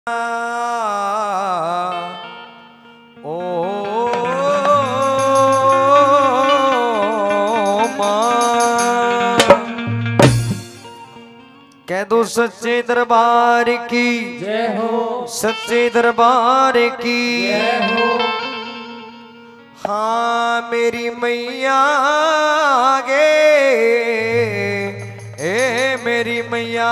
ओ मां कह दो सच्चे दरबार की जय हो, सच्चे दरबार की जय हो। हाँ मेरी मैया गे ए मेरी मैया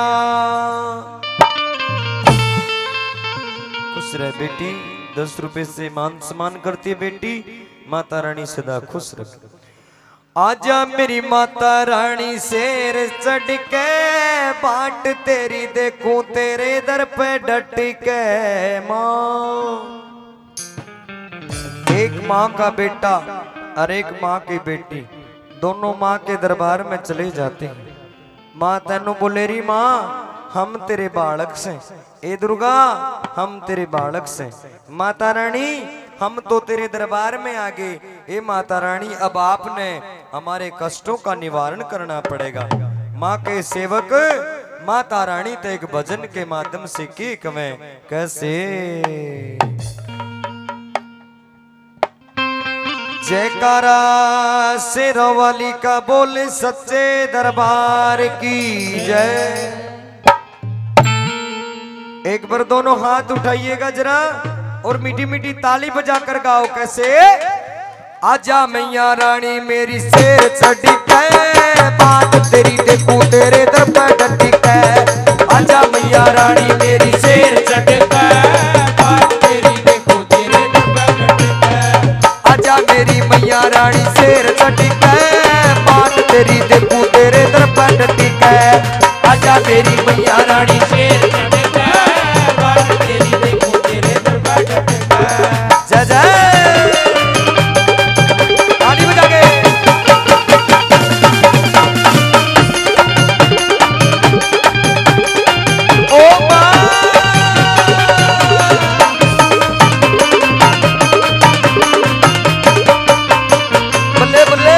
खुश रह बेटी। 10 रुपए से मान सम्मान करती है बेटी। माता रानी सदा खुश रखे। आजा मेरी माता रानी शेर चढ़ के बाट तेरी देखूं तेरे दर पे डट के। माँ एक माँ का बेटा और एक माँ की बेटी दोनों माँ के दरबार में चले जाते हैं। माँ तेनू बोलेरी माँ हम तेरे बालक से, ए दुर्गा हम तेरे बालक से। माता रानी हम तो तेरे दरबार में आ गए। ए माता रानी अब आपने हमारे कष्टों का निवारण करना पड़ेगा। माँ के सेवक माता रानी तो एक भजन के माध्यम से की कमें कैसे। जयकारा शेरों वाली का बोले सच्चे दरबार की जय। एक बार दोनों हाथ उठाइएगा जरा और मीठी मीठी ताली बजाकर गाओ कैसे। आजा मैया रानी मेरी शेर चढ़ी के बात तेरी देखूं तेरे दर पे डटी के। आजा मैया रानी मेरी शेर चढ़ के बात तेरी देखूं तेरे दर पे डटी के। आजा मेरी मैया रानी शेर चढ़ी के बात तेरी देखूं तेरे दर पे डटी के। आजा मेरी मैया रानी शेर चढ़ के बात तेरी देखूं तेरे दर पे डटी के। जय जय ताली बजा के। ओ मां बल्ले बल्ले।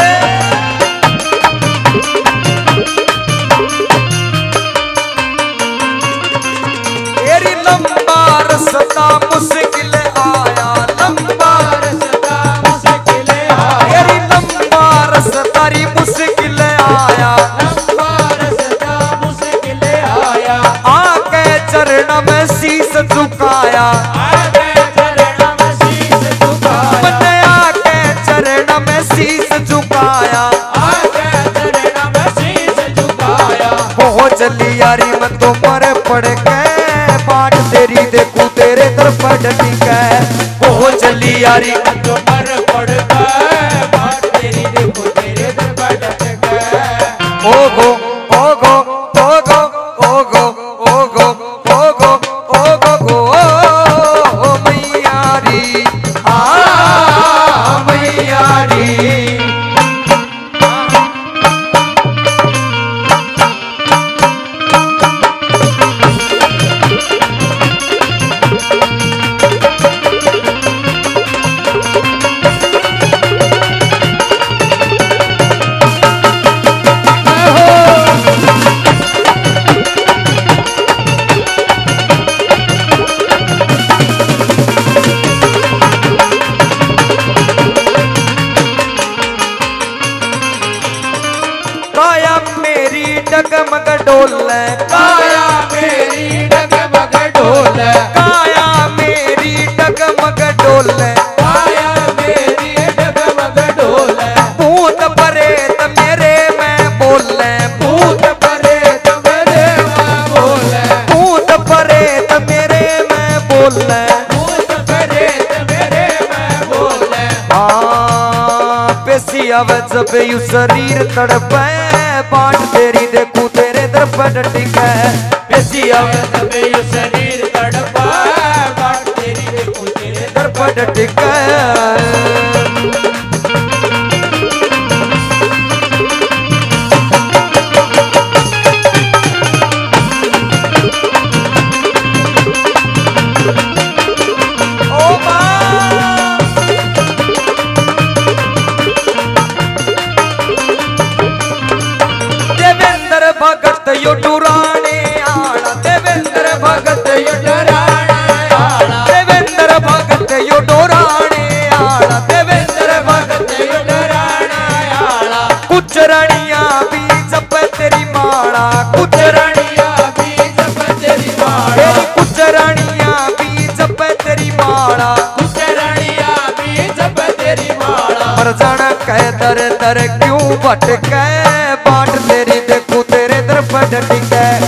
तेरी लंबा रास्ता मुश्किल आया, लंबा रास्ता मुश्किल आया। तेरी लंबा रास्ता री मुश्किल आया, लंबा रास्ता मुश्किल आया। आके चरण में शीश झुकाया, आगे चरण में शीश झुकाया। मैंने आके चरण में शीश झुकाया। आगे चरण में शीश झुकाया। पहुंच लियारी मैं तो मर पड़ के बाट तेरी देखूं तेरे दर पे डटी के। पहुंच लियारी तो मर पड़ गए बात तेरी देखो तेरे दर पे डट गए। ओगो ओगो ओगो ओगो ओगो ओगो ओगो गो ओ मैयारी आ मैयारी। काया मेरी डगमग डोले, काया मेरी डगमग डोले। काया मेरी डगमग डोले। काया मेरी डगमग डोले। भूत प्रेत मेरे में बोले, भूत प्रेत मेरे में बोले। भूत प्रेत मेरे में बोले। भूत प्रेत मेरे में बोले। पेशी आवे जब यू शरीर तड़पे बाट तेरी देखूं तेरे दर पे डटी के। पेशी आवे तब ये शरीर तड़पा बात तेरी देखो तेरे दर पे डटी के। ओ मां देवेंद्र भगत यो डुराने आना, देवेंद्र भगत यो डराने भी जप तेरी माला कुचरानिया भी जप तेरी माला कुचरानिया भी जप तेरी माला कुचरानिया भी जप तेरी माला पर जाना कह दर दर क्यों भटके बाट तेरी देखू तेरे दर पर डटिके